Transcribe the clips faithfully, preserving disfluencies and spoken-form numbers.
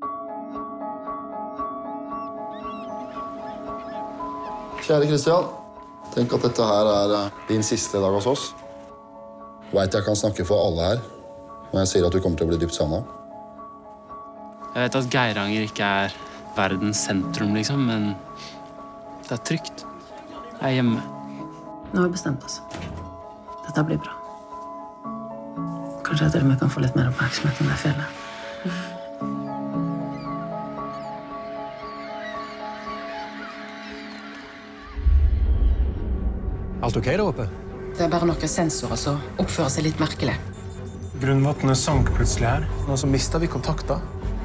Kjære Kristian, tenk at dette her er din siste dag hos oss. Jeg vet jeg kan snakke for alle her, når jeg sier at du kommer til å bli dypt savnet. Jeg vet at Geiranger ikke er verdens sentrum, liksom, men det er trygt. Jeg er hjemme. Nå har vi bestemt oss. Dette blir bra. Kanskje jeg til og med kan få litt mer oppmerksomhet enn det fjellet. Alt ok der oppe? Det er bare noen sensorer som oppfører seg litt merkelig. Grunnvannet sank plutselig her, og så mistet vi kontakta.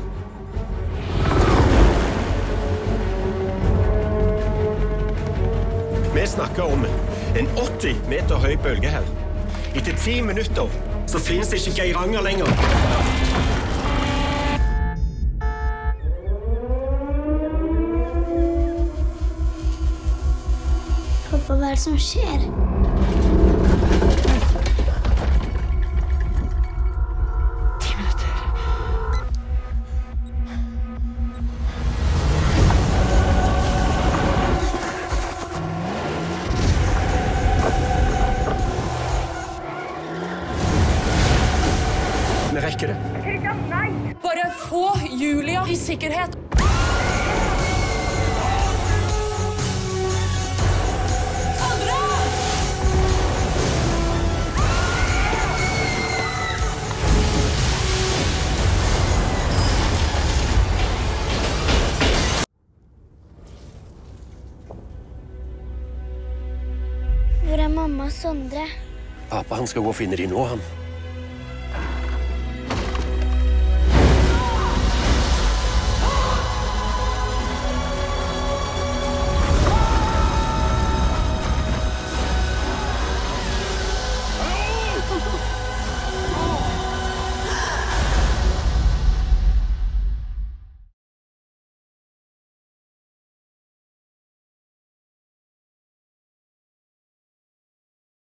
Vi snakker om en åtti meter høy bølge her. Etter ti minutter så finnes det ikke Geiranger lenger. Pappa, hva er det som skjer? Ti minutter. Vi rekker det. Bare få Julia i sikkerhet. Hvor er mamma og Sondre? Pappa han skal gå og finne de nå, han.